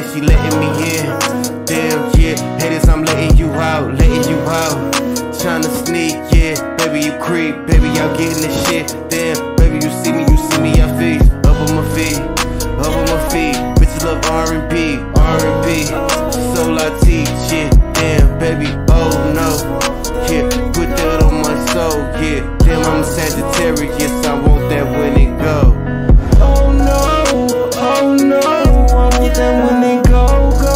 she letting me in. Damn, yeah, haters, I'm letting you out, tryna sneak, yeah, baby, you creep, baby, y'all getting this shit. Damn, baby, you see me, I feast, up on my feet, bitches love R&B, so I teach, yeah, damn, baby, oh no, yeah, put that on my soul, yeah, damn, I'm a Sagittarius, I want that when it go. Oh no, I want that when it go.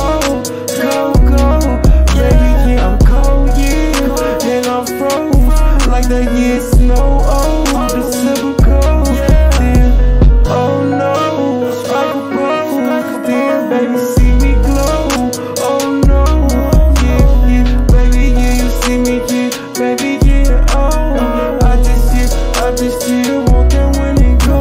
Baby, yeah, I'm cold, yeah, and I'm froze like the year snow, oh, the silver cold, damn, oh no, strike a pose, damn, baby, see me glow, oh no, yeah, baby, yeah, you see me, yeah, baby, yeah, oh, I just, yeah, want that when it go,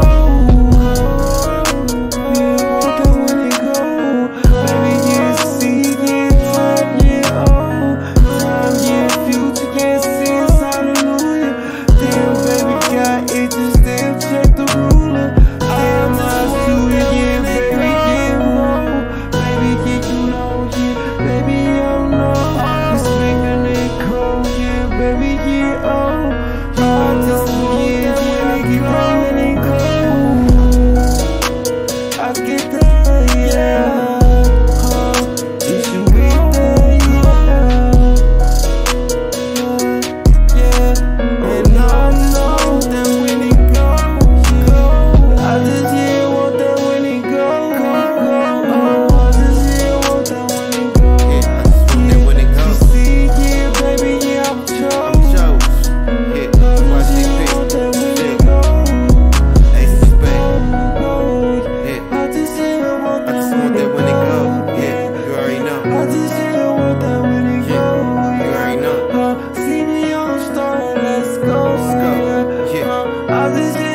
yeah, want that when it go, baby, yeah, see, yeah, time, yeah, oh, time, yeah, future, yeah, sins, hallelujah, damn, baby, God, it just damn, check the ruler, damn, I do, yeah, baby, yeah, oh, baby, yeah, you know, yeah, baby, oh no, you speaking it cold, yeah, baby, yeah, oh, I just, yeah, keep on it cold, I get that, yeah, is you with that, yeah, and I know that when it go, I just, yeah, want that when it go, I just, yeah, want that when it go, Yeah, I just want that when it you go. see, yeah, baby, yeah, I'm chose, Jokes, yeah, YCP, want that when yeah, it go, Ace of Spades, yeah, I just, yeah, want I just want that when it go, yeah, you already know, I just, yeah, want that when it go, you already know, see me on the star, let's go, yeah. I just